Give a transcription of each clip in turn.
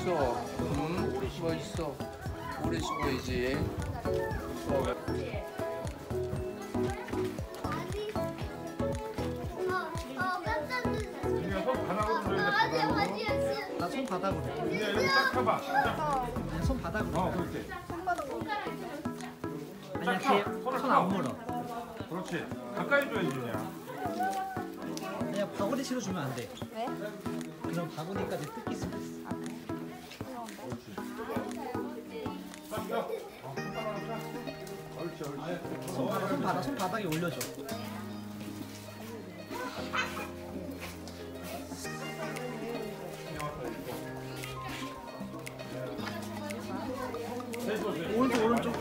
멋있어. 멋있어. 오래 쉬고야지. 나 손바닥으로. 여기 딱 해봐. 그냥 손바닥으로. 그렇지. 아니야, 걔 손 안 물어. 그렇지. 가까이 줘야지 그냥. 그냥 바구니 실어주면 안 돼. 왜? 그럼 바구니까지 뜯길 수도 있어. 손바닥에 올려줘. 오른쪽.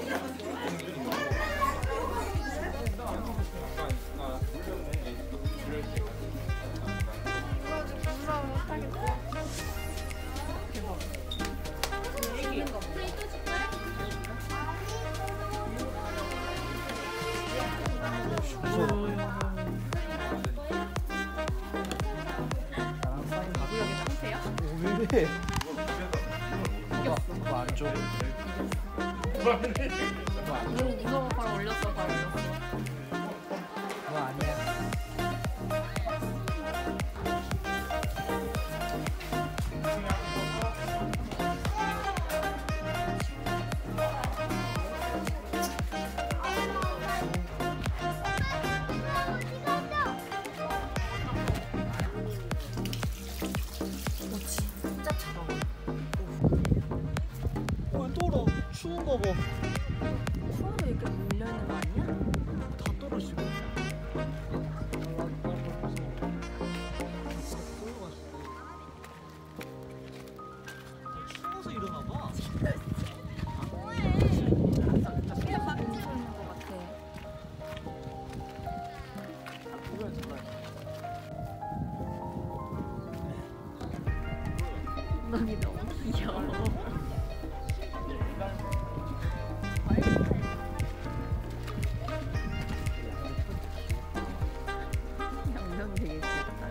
왜 이래? 그거 안 줘. 너무 무서워. 바로 올렸어. 그거 아니야. 떨어. 추운 거 봐. 추워도 이렇게 밀려있는 거 아니야? 다 떨어지고. 추워서 일어나 봐. 그냥 막 미쳐 있는 거 같아. 엉덩이 너무 귀여워. 엉덩이 되게 귀엽다.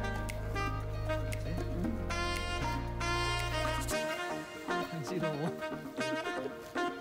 간지러워.